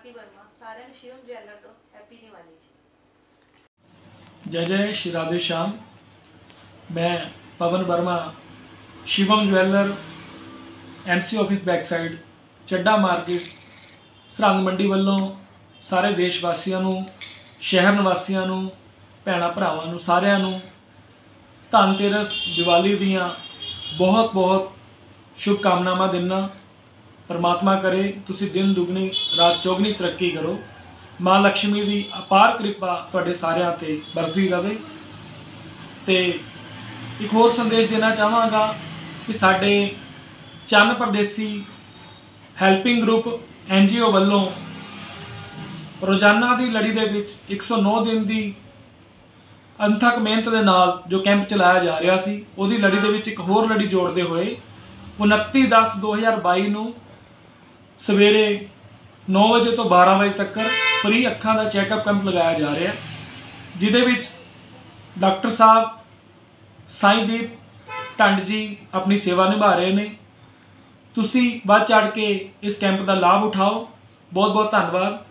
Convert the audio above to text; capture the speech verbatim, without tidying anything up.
स्वाति वर्मा सारे शिवम ज्वेलर तो हैप्पी दिवाली जी। जय जय श्री राधे श्याम। मैं Pawan Verma Shivam jeweller MC office back side Chadda market Sirhind Mandi ਵੱਲੋਂ ਸਾਰੇ देश वासियों ਨੂੰ शहर निवासियों ਨੂੰ ਭੈਣਾਂ ਭਰਾਵਾਂ ਨੂੰ ਸਾਰਿਆਂ ਨੂੰ ਧਨਤੇਰਸ दिवाली ਦੀਆਂ बहुत बहुत शुभकामनावां दिना। परमात्मा करे तुसी दिन दुगनी रात चौगनी तरक्की करो। माँ लक्ष्मी की अपार कृपा तुहाडे सारिਆਂ ते बरसदी रहे। तो एक होर संदेश देना चाहांगा कि साडे Chann Pardesi helping group N G O वालों रोजाना की लड़ी दे विच एक सौ नौ दिन की अंथक मेहनत के नाल जो कैंप चलाया जा रहा सी, उहदी लड़ी दे विच एक होर लड़ी जोड़ते हुए उनती दस दो हज़ार बाई नूं सवेरे नौ बजे तो बारह बजे तक फ्री अखां का चैकअप कैंप लगाया जा रहा है, जिहदे विच डॉक्टर साहब साईंदीप ढंड जी अपनी सेवा निभा रहे हैं। तुसी बढ़ चढ़ के इस कैंप का लाभ उठाओ। बहुत बहुत धन्यवाद।